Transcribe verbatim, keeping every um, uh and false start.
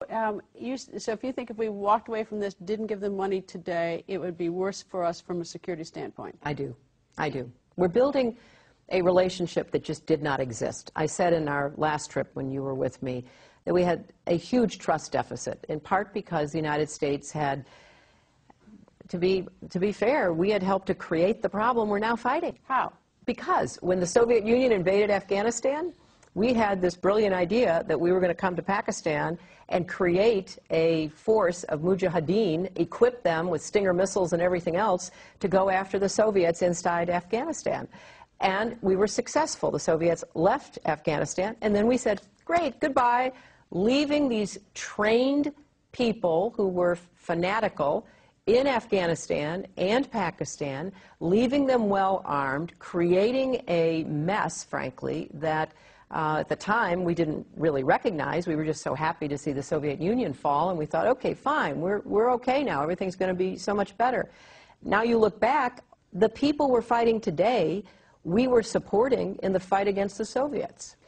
Um, you, so if you think if we walked away from this, didn't give them money today, it would be worse for us from a security standpoint? I do. I do. We're building a relationship that just did not exist. I said in our last trip when you were with me that we had a huge trust deficit, in part because the United States had, to be, to be fair, we had helped to create the problem we're now fighting. How? Because when the Soviet Union invaded Afghanistan, we had this brilliant idea that we were going to come to Pakistan and create a force of mujahideen, equip them with Stinger missiles and everything else to go after the Soviets inside Afghanistan. And we were successful. The Soviets left Afghanistan, and then we said, great, goodbye, leaving these trained people who were fanatical in Afghanistan and Pakistan, leaving them well armed, creating a mess, frankly, that uh, at the time we didn't really recognize. We were just so happy to see the Soviet Union fall, and we thought, okay, fine, we're, we're okay now. Everything's going to be so much better. Now you look back, the people we're fighting today, we were supporting in the fight against the Soviets.